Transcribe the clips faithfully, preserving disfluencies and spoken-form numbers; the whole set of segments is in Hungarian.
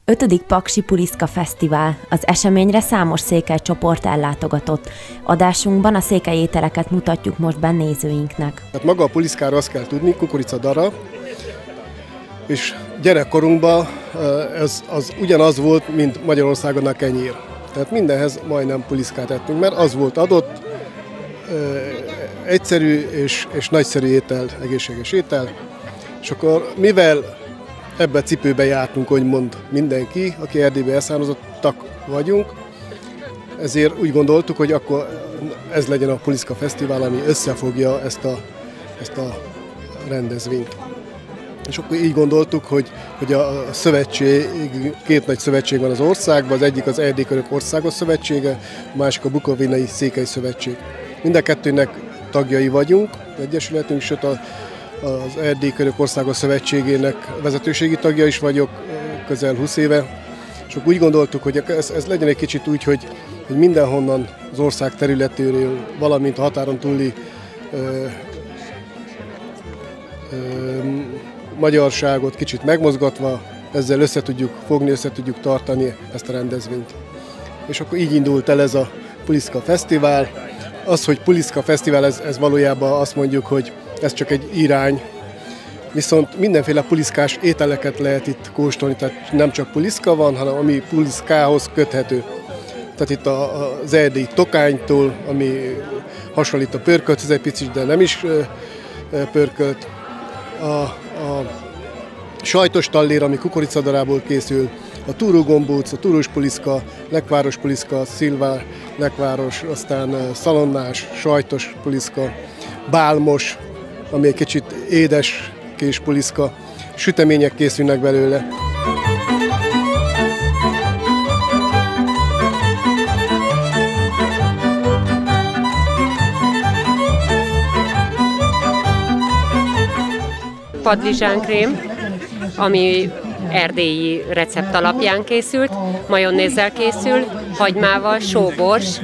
ötödik Paksi Puliszka Fesztivál. Az eseményre számos székely csoport ellátogatott. Adásunkban a székely ételeket mutatjuk most be nézőinknek. Hát maga a puliszkára azt kell tudni, kukoricadara, és gyerekkorunkban ez az ugyanaz volt, mint Magyarországon a kenyér. Tehát mindenhez majdnem puliszkát ettünk, mert az volt adott, egyszerű és, és nagyszerű étel, egészséges étel. És akkor mivel ebbe a cipőbe jártunk, hogy mond mindenki, aki Erdélyből elszármazottak vagyunk, ezért úgy gondoltuk, hogy akkor ez legyen a Puliszka Fesztivál, ami összefogja ezt a, ezt a rendezvényt. És akkor így gondoltuk, hogy, hogy a szövetség, két nagy szövetség van az országban, az egyik az Erdélykörök Országos Szövetsége, a másik a Bukovinai Székely Szövetség. Mind a kettőnek tagjai vagyunk, egyesületünk, sőt a az Erdélykörök Országos Szövetségének vezetőségi tagja is vagyok, közel húsz éve, és akkor úgy gondoltuk, hogy ez, ez legyen egy kicsit úgy, hogy, hogy mindenhonnan az ország területéről, valamint a határon túli ö, ö, magyarságot kicsit megmozgatva, ezzel össze tudjuk fogni, össze tudjuk tartani ezt a rendezvényt. És akkor így indult el ez a Puliszka Fesztivál. Az, hogy Puliszka Fesztivál, ez, ez valójában azt mondjuk, hogy ez csak egy irány, viszont mindenféle puliszkás ételeket lehet itt kóstolni, tehát nem csak puliszka van, hanem ami puliszkához köthető. Tehát itt az erdélyi tokánytól, ami hasonlít a pörkölthez egy picit, de nem is pörkölt. A, a sajtos tallér, ami kukoricadarából készül, a túrógombóc, a túrós puliszka, lekváros puliszka, szilvár, lekváros, aztán szalonnás, sajtos puliszka, bálmos, ami egy kicsit édes kés puliszka, sütemények készülnek belőle. Padlizsánkrém, ami erdélyi recept alapján készült, majonézzel készül, hagymával, sóbors,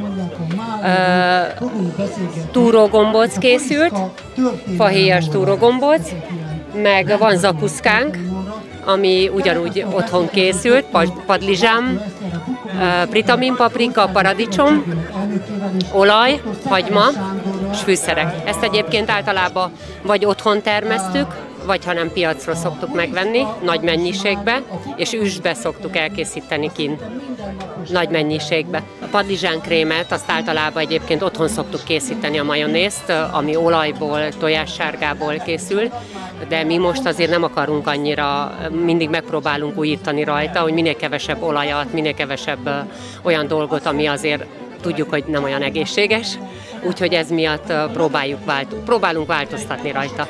túrógombóc készült, fahéjas túrógombóc, meg van zakuszkánk, ami ugyanúgy otthon készült, padlizsám, pritamin, paprika, paradicsom, olaj, hagyma és fűszerek. Ezt egyébként általában vagy otthon termesztük, vagy ha nem piacról szoktuk megvenni, nagy mennyiségbe, és üstbe szoktuk elkészíteni kint, nagy mennyiségbe. A padlizsánkrémet azt általában egyébként otthon szoktuk készíteni, a majonézt, ami olajból, tojássárgából készül, de mi most azért nem akarunk annyira, mindig megpróbálunk újítani rajta, hogy minél kevesebb olajat, minél kevesebb olyan dolgot, ami azért tudjuk, hogy nem olyan egészséges, úgyhogy ez miatt próbáljuk vált, próbálunk változtatni rajta.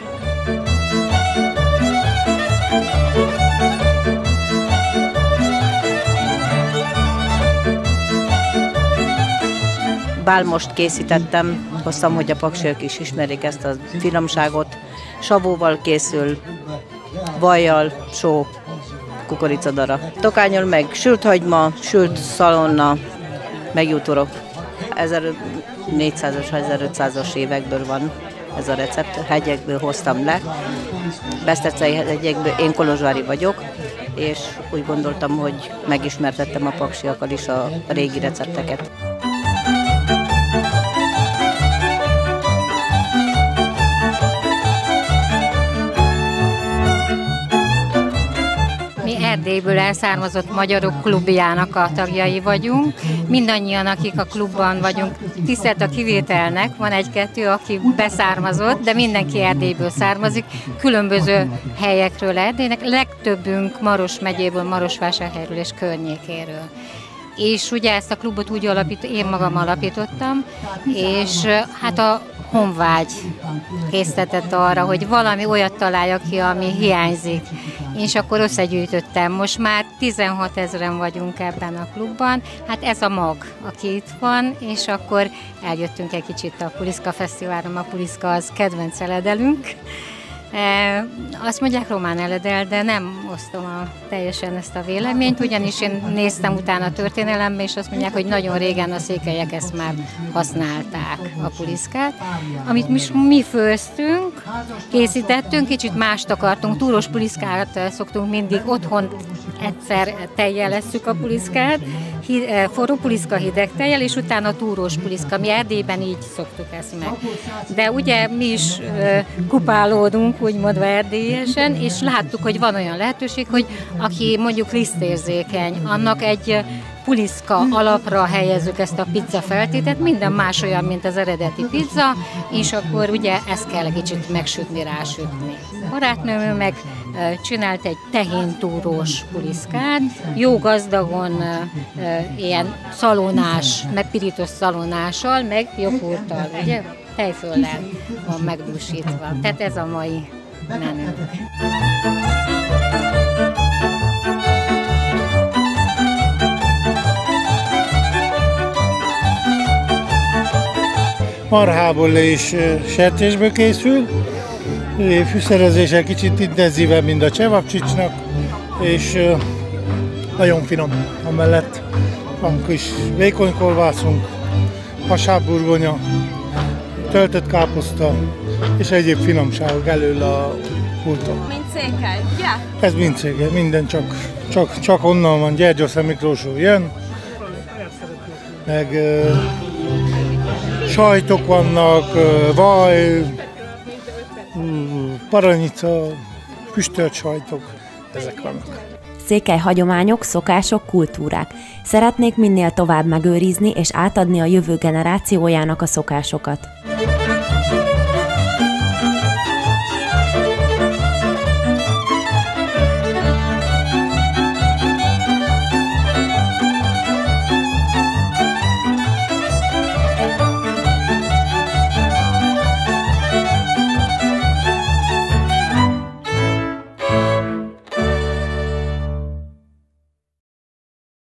Bálmost készítettem, hoztam, hogy a paksiak is ismerik ezt a finomságot. Savóval készül, vajjal, só, kukoricadara. Tokányon meg sült hagyma, sült szalonna, meg jútorok. ezernégyszázas, ezerötszázas évekből van ez a recept. Hegyekből hoztam le, Besztercei hegyekből, én kolozsvári vagyok, és úgy gondoltam, hogy megismertettem a paksiakkal is a régi recepteket. Erdélyből elszármazott magyarok klubjának a tagjai vagyunk. Mindannyian, akik a klubban vagyunk, tisztelt a kivételnek, van egy-kettő, aki beszármazott, de mindenki Erdélyből származik, különböző helyekről Erdélynek, legtöbbünk Maros megyéből, Marosvásárhelyről és környékéről. És ugye ezt a klubot úgy alapít, én magam alapítottam, és hát a honvágy késztetett arra, hogy valami olyat találjak ki, ami hiányzik. És akkor összegyűjtöttem. Most már tizenhat ezeren vagyunk ebben a klubban. Hát ez a mag, aki itt van, és akkor eljöttünk egy kicsit a Puliszka Fesztiválra. A puliszka az kedvenc eledelünk. E, azt mondják román eledel, de nem osztom a, teljesen ezt a véleményt, ugyanis én néztem utána a történelembe, és azt mondják, hogy nagyon régen a székelyek ezt már használták, a puliszkát. Amit mi, mi főztünk, készítettünk, kicsit mást akartunk, túros puliszkát szoktunk mindig otthon egyszer tejjel lesszük a puliszkát, forró puliszka hideg tejjel, és utána túrós puliszka. Mi Erdélyben így szoktuk ezt meg. De ugye mi is kupálódunk, úgymond erdélyesen, és láttuk, hogy van olyan lehetőség, hogy aki mondjuk lisztérzékeny, annak egy puliszka alapra helyezzük ezt a pizza feltétet, minden más olyan, mint az eredeti pizza, és akkor ugye ezt kell egy kicsit megsütni, rásütni. A barátnőm meg csinált egy tehén-túrós puliszkát, jó gazdagon, ilyen szalonás, megpirított szalonással, meg joghurttal, ugye, tejföllel van megdúsítva. Tehát ez a mai menü. Marhából és sertésből készül, fűszerezése kicsit intenzívebb, mint a csevapcsicsnak, és nagyon finom. Amellett van kis vékony kolbászunk, hasábburgonya, töltött káposzta és egyéb finomságok elől a pulton. Mint Székely, ugye? Ez mind Székely, minden csak, csak, csak onnan van, Gyergyószent Miklósról jön, meg uh, sajtok vannak, uh, vaj, uh, paranyica, füstölt sajtok, ezek vannak. Székely hagyományok, szokások, kultúrák. Szeretnék minél tovább megőrizni és átadni a jövő generációjának a szokásokat.